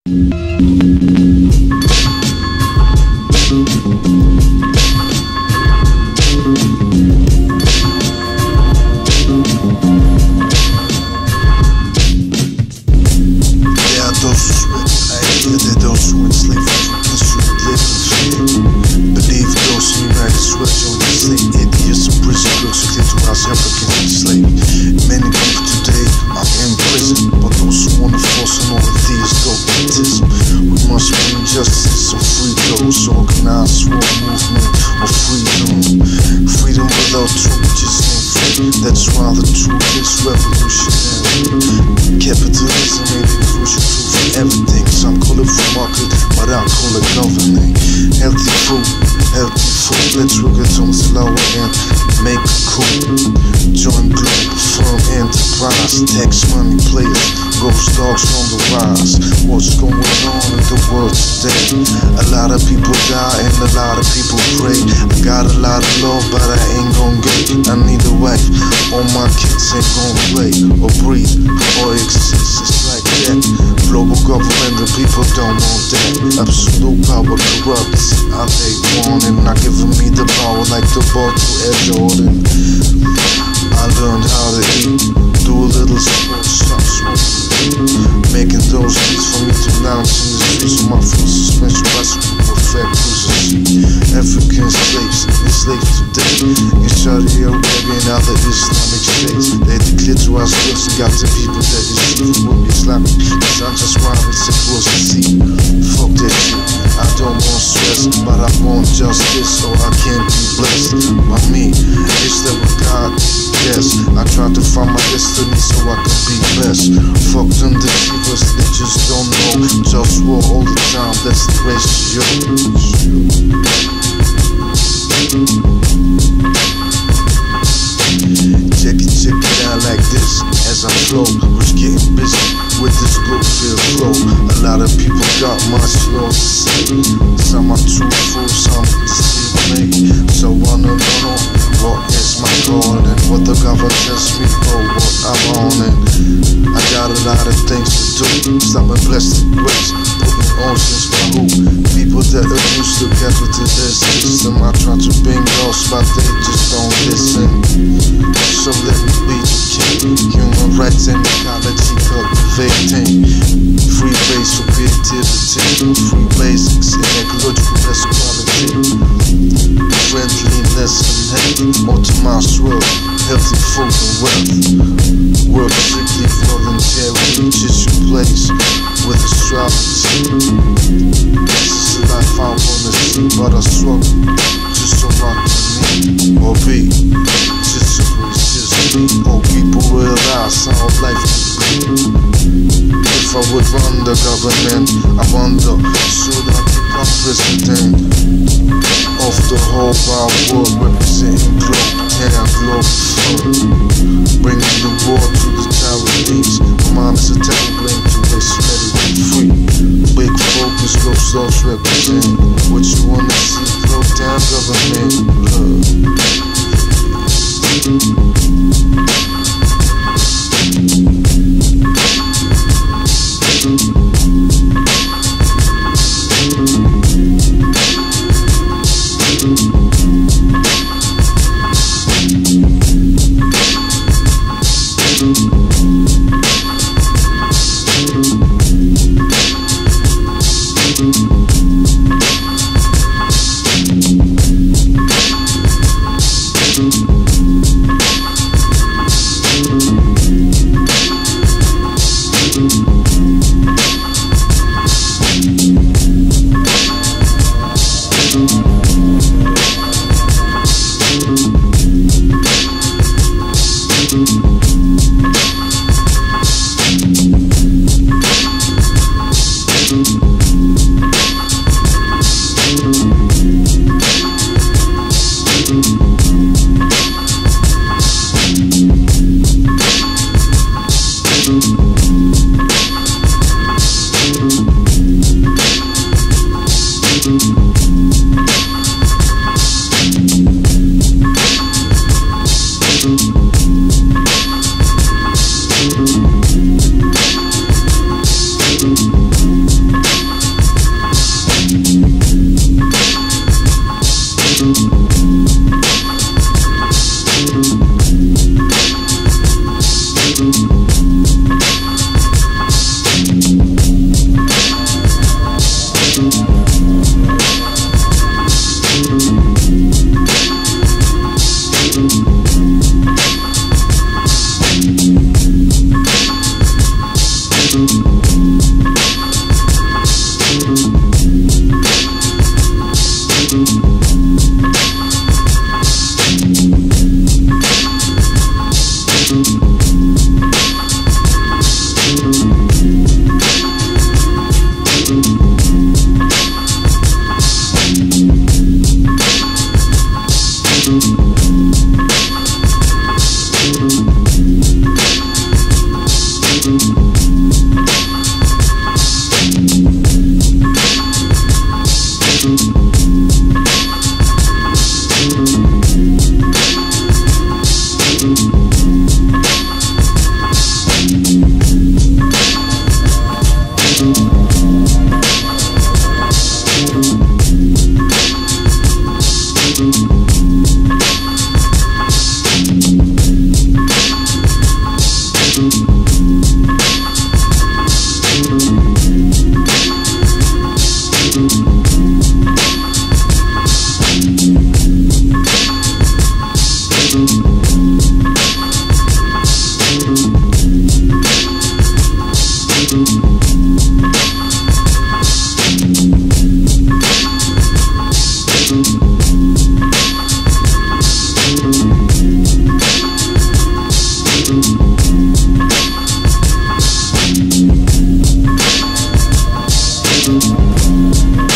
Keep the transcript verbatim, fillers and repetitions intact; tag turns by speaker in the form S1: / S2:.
S1: Justice or freedoms, organized war movement or freedom. Freedom without truth just ain't free. That's why the truth is revolutionary. Capitalism ain't the crucial truth for everything. Some call it free market, but I call it governing. Healthy food, healthy food. Let's work it on slow and make it cool. Join GLOBALFIRM enterprise. Tax money players, GhostDogz on the rise. What's going on in the world today? A lot of people die and a lot of people pray. I got a lot of love, but I ain't gon' get. I need a wife. All my kids ain't gon' play or breathe or exist. It's like that. Global government, the people don't want that. Absolute power corrupts. I take one and not giving me the power like the ball to Air Jordan. I learned how to eat, do a little sports, stop smoking, making those beats for me to lounge in the streets of my full suspension bicycle with fat cruisers. African slaves, enslaved today in Saudi Arabia and other Islamic states. They declare to ourselves and got the people that is evil with me Islamic. Cause I'm just rhyming simple as a sea. Fuck that shit, I don't want stress, but I want justice so I can be blessed by me. Is that with God? Yes, I try to find my destiny so I can be best. Fuck them deceivers, they just don't know. JustWar all the time, that's the ratio. Check it, check it out like this as I flow. Who's getting busy with this Globalfirm flow? A lot of people got much love to say. Some are truthful, some deceive me. So I don't know what is my God and what the government tells me or what I'm on. And I got a lot of things to do. Some are blessed with grace, putting oceans for who? People that abuse the capitalist system. I try to bring lost, but they just don't listen. So let me be the king. Human rights and ecology cultivating. Free base for creativity. Free basics in ecological best quality. Friendliness and hate. Optimized world. Healthy food and wealth. Work strictly voluntary. Just your place with astrology. This is the life I wanna see, but I struggle just so I can be or be. Just so it's just me. Or people realize how life can be. If I would run the government, I wonder, should I become president of the whole wide world, representing globe and GLOBALFIRM, bringing the war to the Taiwanese. Mine is a tablet to waste ready free. Big focus, GhostDogz represent what you wanna see. Slow down government love. We'll be right back.